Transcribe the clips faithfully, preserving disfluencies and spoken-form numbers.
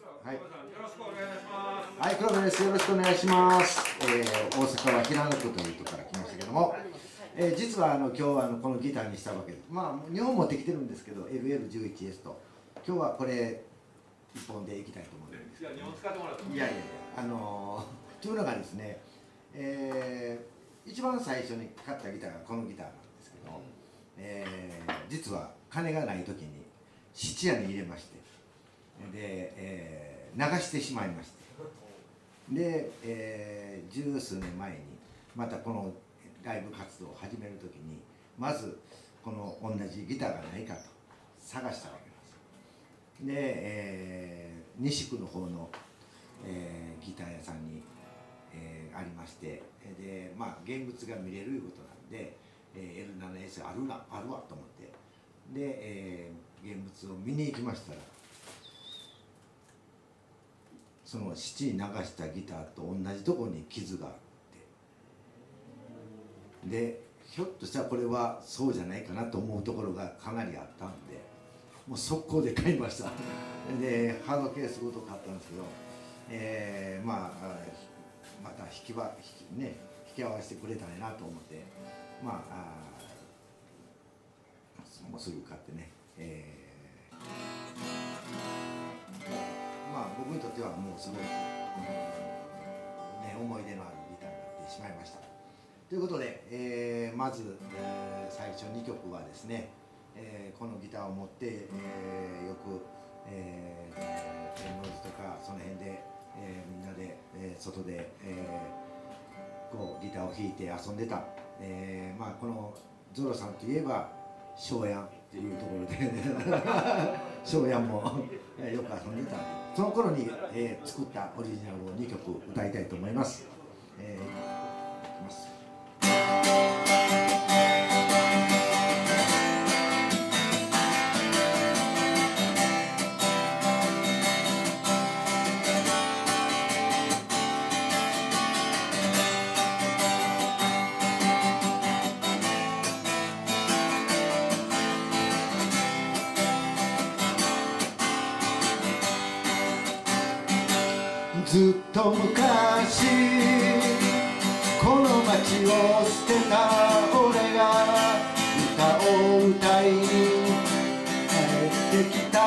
はい。よろしくお願いします。はい、黒部です。よろしくお願いします。えー、大阪は平野区というところから来ましたけども、えー、実はあの今日はあのこのギターにしたわけです。まあ日本持ってきてるんですけど、エルエルじゅういちエス と今日はこれ一本でいきたいと思うんですけど。 いや、日本使ってもらった。 いやいやいや、あのー、というのがですね、えー、一番最初に買ったギターがこのギターなんですけど、えー、実は金がない時に質屋に入れまして、で、えー、流してしまいまして、で、えー、十数年前にまたこのライブ活動を始める時にまずこの同じギターがないかと探したわけです。で、えー、西区の方の、えー、ギター屋さんに、えー、ありまして、で、まあ現物が見れるいうことなんで、えー、エルセブンエス あるなあるわと思って、で、えー、現物を見に行きましたら、その質に流したギターと同じところに傷があって、でひょっとしたらこれはそうじゃないかなと思うところがかなりあったんで、もう速攻で買いました。でハードケースごと買ったんですけど、えー、まあまた引きは引きね引き合わせてくれたらなと思って、まああもうすぐ買ってね、えー、まあ僕にとってはもうすごい、うんね、思い出のあるギターになってしまいました。ということで、えー、まず、えー、最初にきょくはですね、えー、このギターを持って、えー、よく、えー、天王寺とかその辺で、えー、みんなで、えー、外で、えー、こうギターを弾いて遊んでた、えー、まあこのゾロさんといえば庄屋っていうところで庄屋もよく遊んでた、その頃に、えー、作ったオリジナルをにきょく歌いたいと思います。えー、いきます。ずっと昔この街を捨てた俺が歌を歌いに帰ってきた、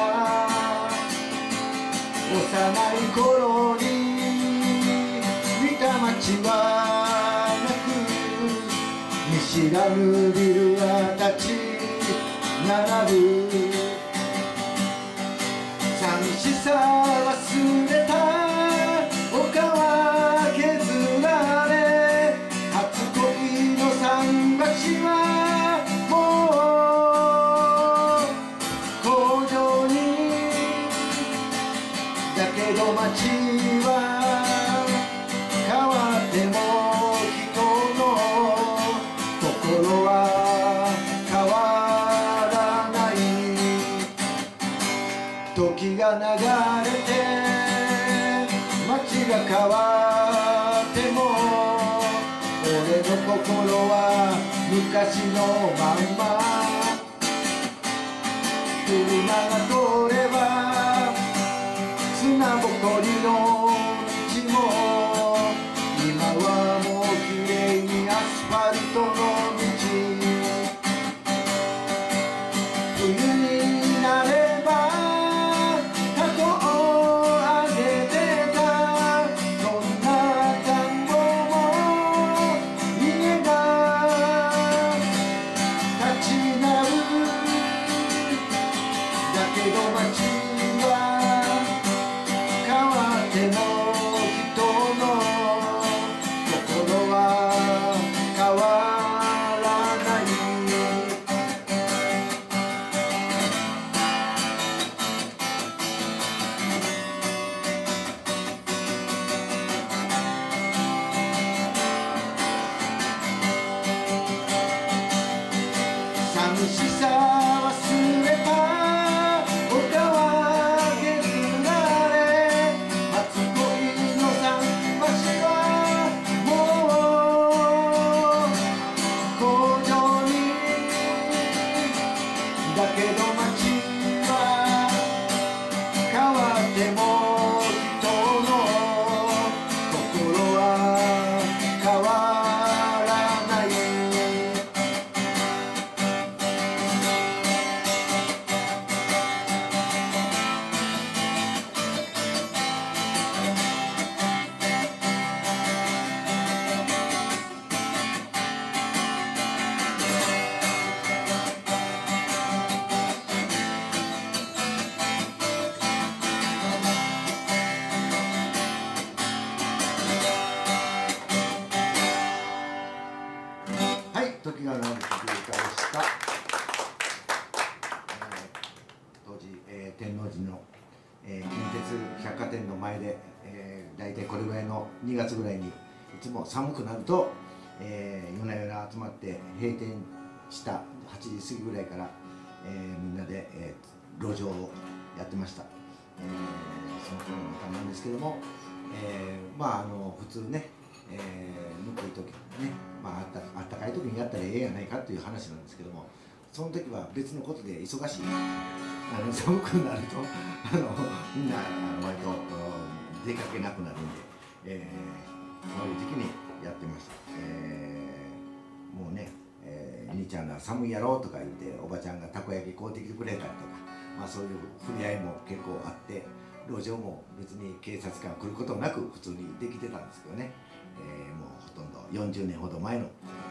幼い頃に見た街はなく、見知らぬビルが立ち並ぶ、寂しさ忘れた丘は削られ、初恋の桟橋はもう工場に、だけど街は変わっても人の心は変わらない、時が流れて街が変わっても俺の心は昔のまんま、車が通れば砂ぼこりの道も今はもうきれいにアスファルトの道、冬になれば寂しさ忘れた丘は削られ、初恋の桟橋はもう工場に、だけど街は変わってもえー、近鉄百貨店の前で、えー、大体これぐらいのにがつぐらいにいつも寒くなると、えー、夜な夜な集まって閉店したはちじ過ぎぐらいから、えー、みんなで、えー、路上をやってました。えー、その頃の歌なんですけども、えー、まああの普通ね、えー、ぬくい時にね、まあ、あったあったかい時にやったらええやないかという話なんですけども、その時は別のことで忙しい。あの寒くなるとあのみんなあの割と出かけなくなるんで、えー、そういう時期にやってました。えー、もうね、えー、兄ちゃんが寒いやろとか言っておばちゃんがたこ焼き買うてきてくれたりとか、まあ、そういう触れ合いも結構あって、路上も別に警察官来ることなく普通にできてたんですけどね、えー、もうほとんどよんじゅうねんほど前のことです。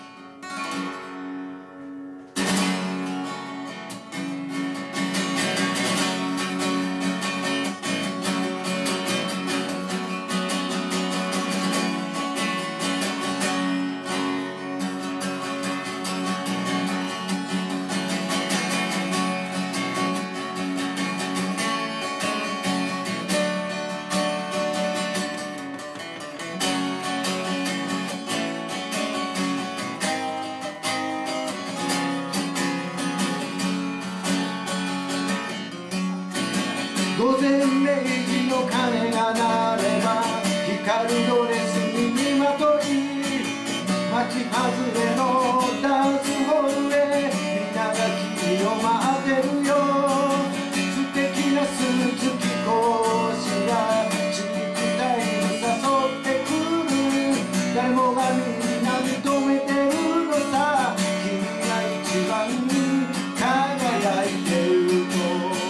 午前れいじの鐘が鳴れば光るドレスに身まとい、街外れのダンスホールへみんなが君を待ってるよ。素敵なスーツ着こしがチークタイム誘ってくる。誰もがみんな認めてるのさ、君が一番輝いてると。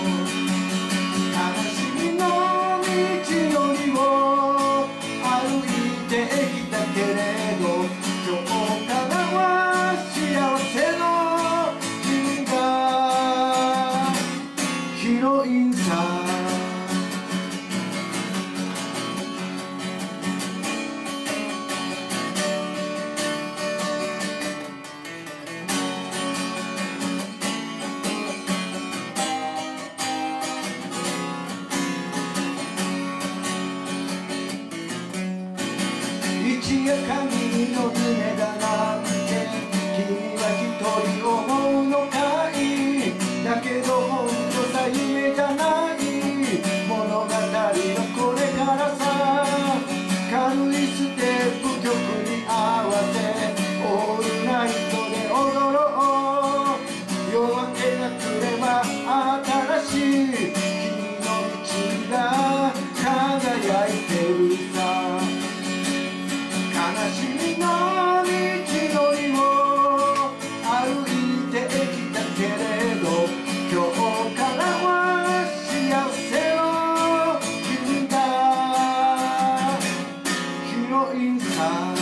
一夜限りの夢だなんて君は一人思うのかい。だけど本当さ夢じゃない物語のこれからさ、軽いステップ曲に合わせオールナイトで踊ろう。夜明けが来れば新しい君の道が輝いてるさ。悲しみの道のりを歩いてきたけれど、今日からは幸せの君がヒロインさ。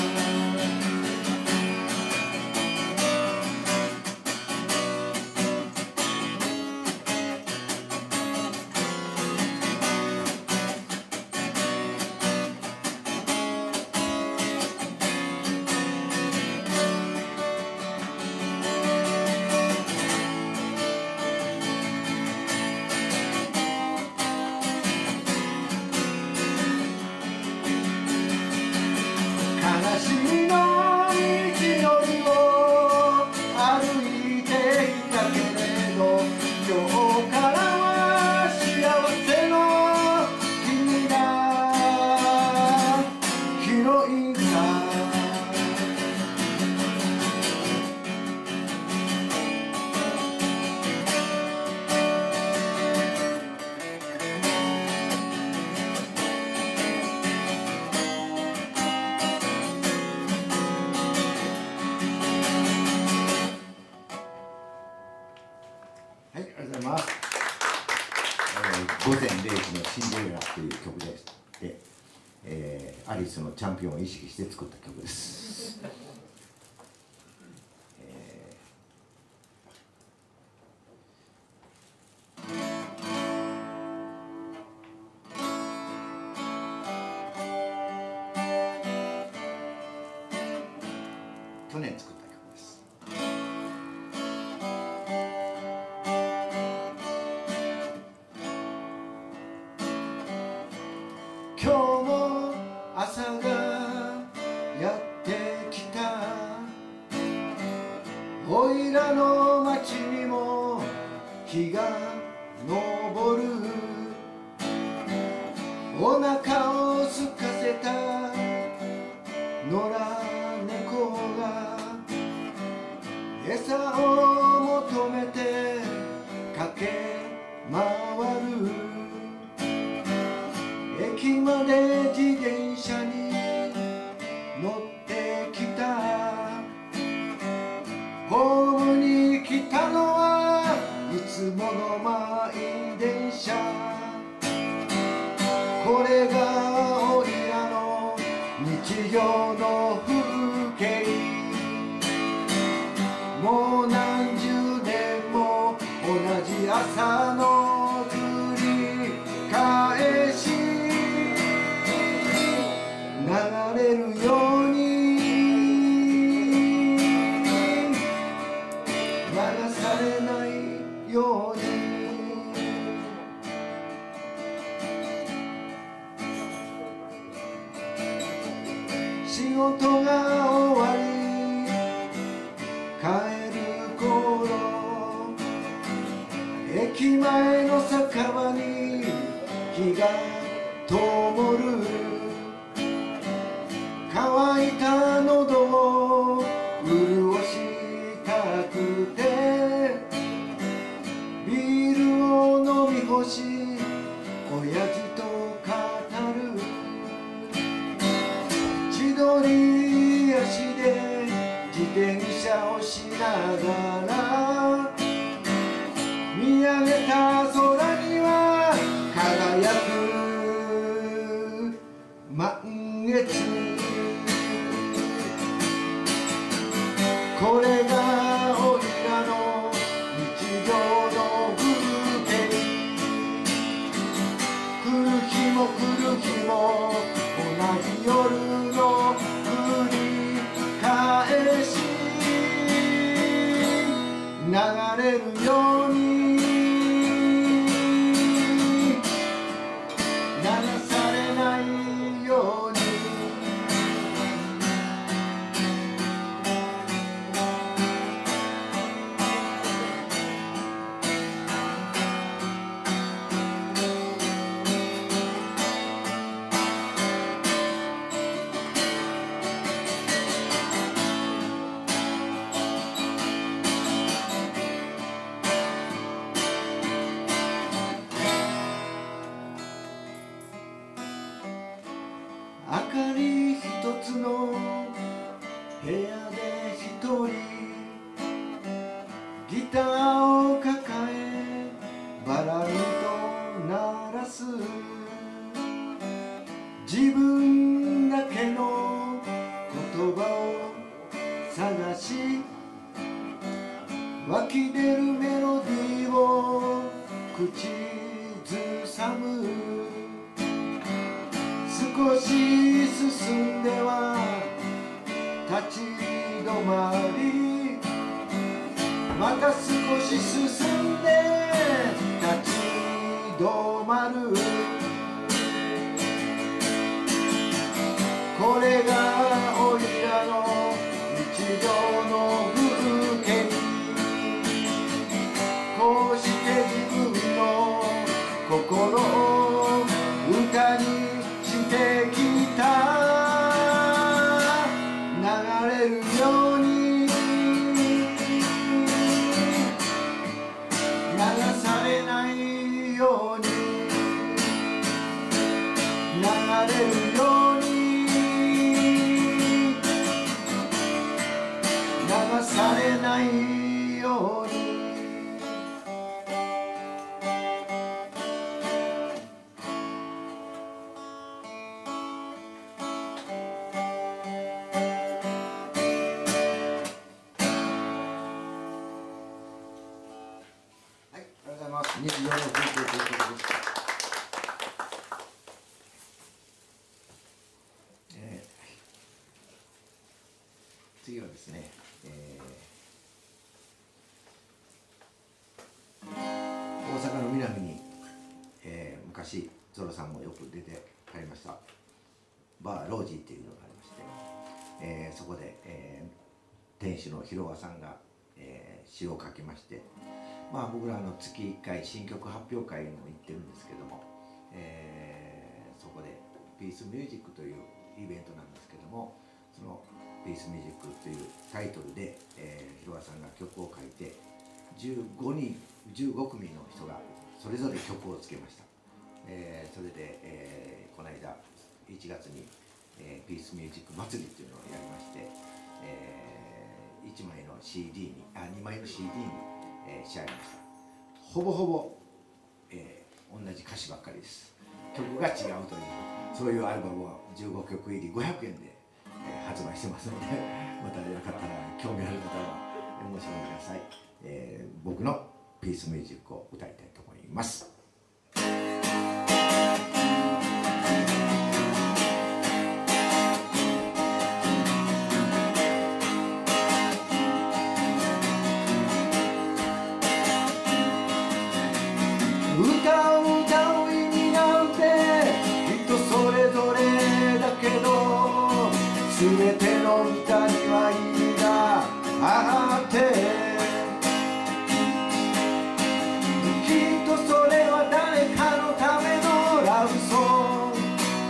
悲しみの道のりを歩いてきたけれど、今日からは幸せの君がヒロインさ。はい、ありがとうございます。えー、午前れいじのシンデレラという曲でして、えー、アリスのチャンピオンを意識して作った曲です。えー、去年作った曲です。 駅まで自転車に乗ってきた。ホームに来たのはいつもの満員電車。これがおいらの日常の風景。もう何十年も同じ朝の繰り返し流れるように流されないように。仕事が終わり帰る頃、駅前の酒場に日が灯る。乾いた喉を潤したくてビールを飲み干し親父と語る。千鳥足で自転車をしながら見上げた空には輝く満月。これがおいらの日常の風景。来る日も来る日も同じ夜の繰り返し流れるように流されないように。明かり一つの部屋で一人ギターを抱えバランと鳴らす。自分だけの言葉を探し湧き出るメロディーを口ずさむ。少し進んでは立ち止まり、また少し進んで立ち止まる。これがおいらの日常の風景。こうして自分の心を歌にしてきた。流れるように流されないように流れるように流されないように。日常の風景ということです。えー、次はですね、えー、大阪の南に、えー、昔ゾロさんもよく出て帰りましたバーロージーっていうのがありまして、えー、そこで、えー、店主の広和さんが、えー、詩を書きまして、まあ、僕らの月いっかい新曲発表会にも行ってるんですけども、えー、そこでピースミュージックというイベントなんですけども、そのピースミュージックというタイトルで、えー、広和さんが曲を書いてじゅうごにんじゅうご組の人がそれぞれ曲をつけました。えー、それで、えー、この間いちがつに、えー、ピースミュージック祭りっていうのをやりまして、えー、いちまいの シーディー にあにまいの シーディー に、えー、仕上げました。ほぼほぼ、えー、同じ歌詞ばっかりです。曲が違うという、そういうアルバムをじゅうごきょく入りごひゃくえんで、えー、発売してますので、またよかったら興味ある方はお申し込みください。えー、僕のピースミュージックを歌いたいと思います。歌を歌う意味なんて人それぞれだけど、全ての歌には意味があって、きっとそれは誰かのためのラブソング。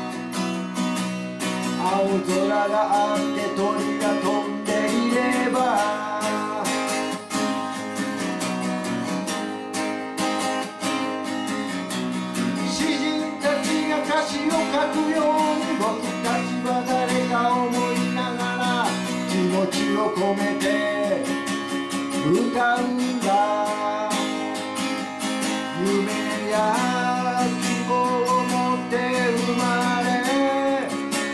青空があって鳥が飛んでいれば、歌詞を書くように僕たちは誰か思いながら気持ちを込めて歌うんだ。夢や希望を持って生まれ、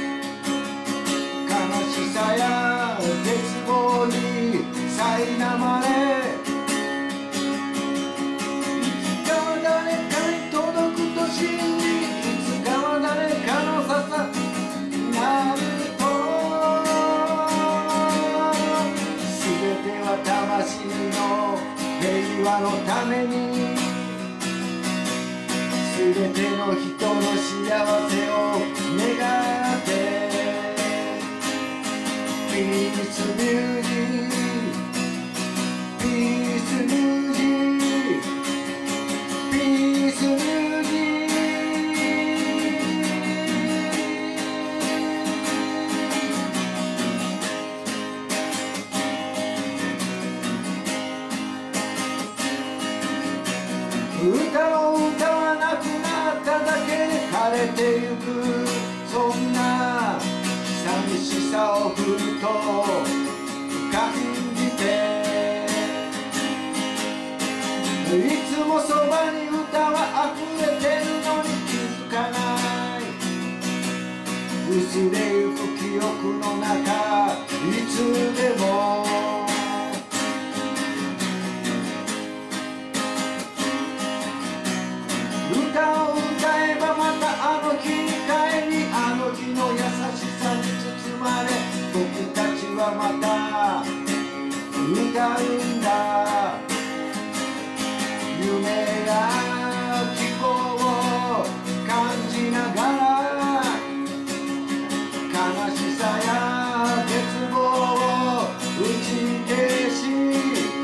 悲しさや絶望に苛まれ、いつかは誰かに届くと信じ、誰かの笹になると、全ては魂の平和のために、全ての人の幸せを願って、ピースミュージック、ピースミュージック、ピースミュージック。歌を歌わなくなっただけで枯れてゆく、そんな寂しさをふと感じて、いつもそばに歌は溢れてるのに気づかない、薄れゆく記憶の中、いつでも歌を歌えばまたあの日に帰り、あの日の優しさに包まれ、僕たちはまた歌うんだ。夢や希望を感じながら、悲しさや絶望を打ち消し、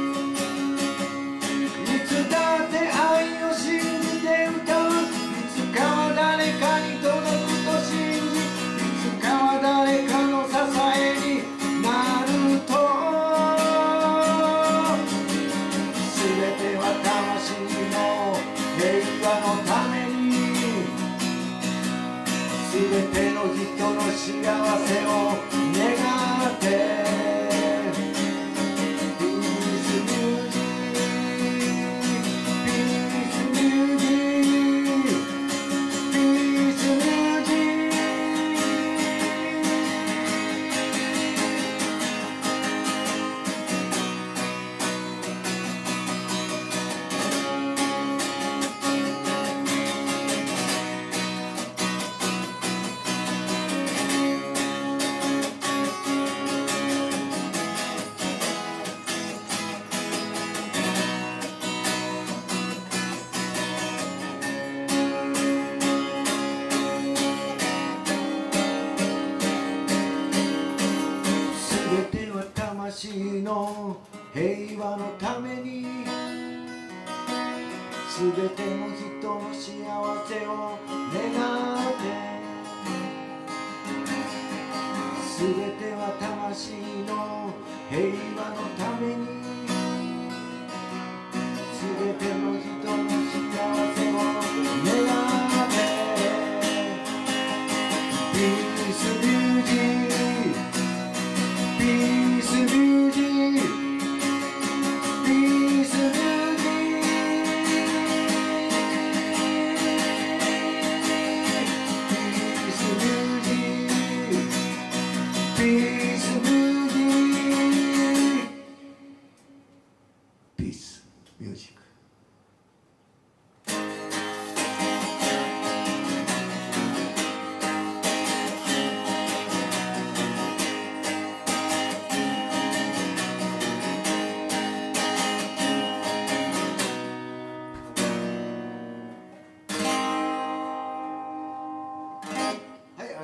いつだって愛を信じて歌う、いつかは誰かに届くと信じ、いつかは誰かの支えになると、全ては魂の平和のために、全ての人の幸せを願って、魂の平和のために、すべての人の幸せを願って、すべては魂の平和のために、すべての人の幸せ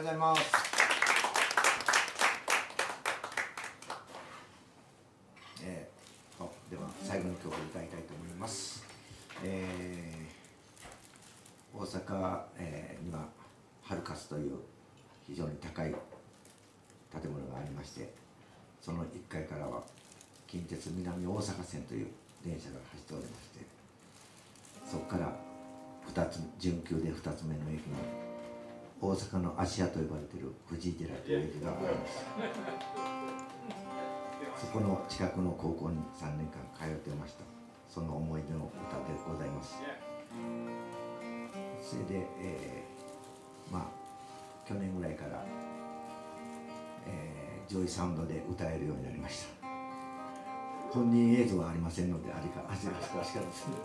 ざいます。えー、では最後の曲を歌いたいと思います。えー、大阪、えー、にはハルカスという非常に高い建物がありまして、そのいっかいからは近鉄南大阪線という電車が走っておりまして、そこからふたつ準急でふたつめの駅の大阪の芦屋と呼ばれている藤井寺という駅があります。そこの近くの高校にさんねんかん通っていました。その思い出の歌でございます。それで、えー、まあ去年ぐらいから、えー、ジョイサウンドで歌えるようになりました。本人映像はありませんので、ありか味が少しかですね。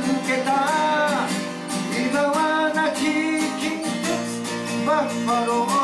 バッファロー